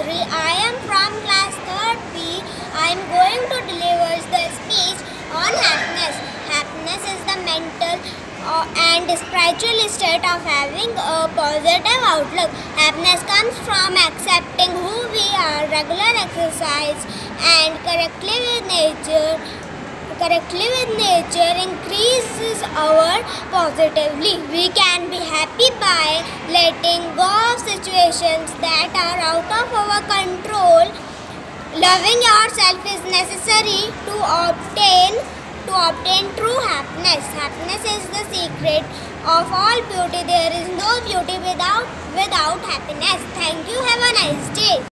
Chaudhary. I am from class 3rd B. I am going to deliver the speech on happiness. Happiness is the mental and spiritual state of having a positive outlook. Happiness comes from accepting who we are, regular exercise, and correctly with nature increases our positively. We can be happy by letting go of situations that are out of our control. Loving yourself is necessary to obtain true happiness. Happiness is the secret of all beauty. There is no beauty without happiness. Thank you. Have a nice day.